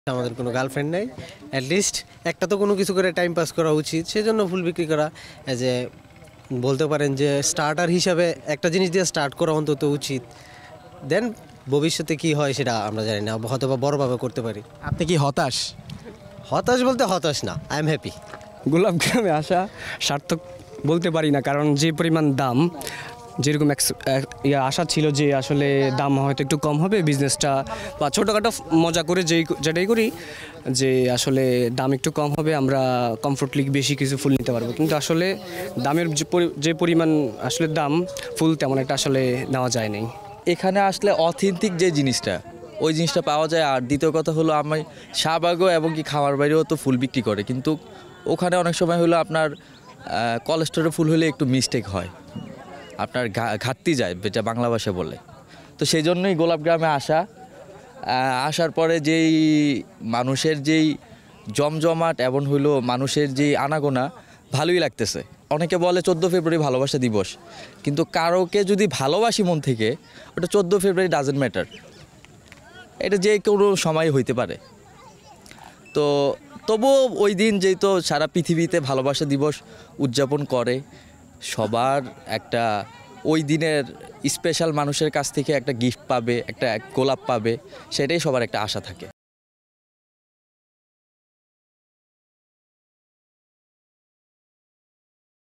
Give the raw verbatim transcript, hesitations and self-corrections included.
আমাদের কোনো গার্লফ্রেন্ড নেই, অ্যাটলিস্ট একটা তো কোনো কিছু করে টাইম পাস করা উচিত, সেজন্য ফুল বিক্রি করা অ্যাজ এ বলতে পারেন যে স্টার্টার হিসাবে একটা জিনিস দিয়ে স্টার্ট করা অন্তত উচিত। দেন ভবিষ্যতে কি হয় সেটা আমরা জানি না, হয়তো বা বড়োভাবে করতে পারি। আপনি কি হতাশ? হতাশ বলতে হতাশ না, আই এম হ্যাপি। গোলাপ গ্রামে আসা সার্থক বলতে পারি না, কারণ যে পরিমাণ দাম, যেরকম ইয়ে আশা ছিল যে আসলে দাম হয়তো একটু কম হবে, বিজনেসটা বা ছোটোখাটো মজা করে যেই যেটাই করি যে আসলে দাম একটু কম হবে, আমরা কমফোর্টলি বেশি কিছু ফুল নিতে পারবো, কিন্তু আসলে দামের যে যে পরিমাণ আসলে দাম, ফুল তেমন একটা আসলে নেওয়া যায় নাই। এখানে আসলে অথেন্টিক যে জিনিসটা ওই জিনিসটা পাওয়া যায়। আর দ্বিতীয় কথা হলো, আমি শাহবাগও এবং কি খামার বাইরেও তো ফুল বিক্রি করে, কিন্তু ওখানে অনেক সময় হলো আপনার কোলেস্টোরের ফুল হলে একটু মিস্টেক হয়, আপনার ঘাটতি যায়, যেটা বাংলা ভাষায় বলে। তো সেই জন্যই গোলাপ গ্রামে আসা। আসার পরে যেই মানুষের যেই জমজমাট এবং হইলো মানুষের যেই আনাগোনা, ভালোই লাগতেছে। অনেকে বলে চোদ্দো ফেব্রুয়ারি ভালোবাসা দিবস, কিন্তু কারোকে যদি ভালোবাসি মন থেকে, ওটা চোদ্দো ফেব্রুয়ারি ডাজেন্ট ম্যাটার, এটা যে কোনো সময় হইতে পারে। তো তবুও ওই দিন যেহেতু সারা পৃথিবীতে ভালোবাসা দিবস উদযাপন করে, সবার একটা ওই দিনের স্পেশাল মানুষের কাছ থেকে একটা গিফট পাবে, একটা গোলাপ পাবে, সেটাই সবার একটা আশা থাকে।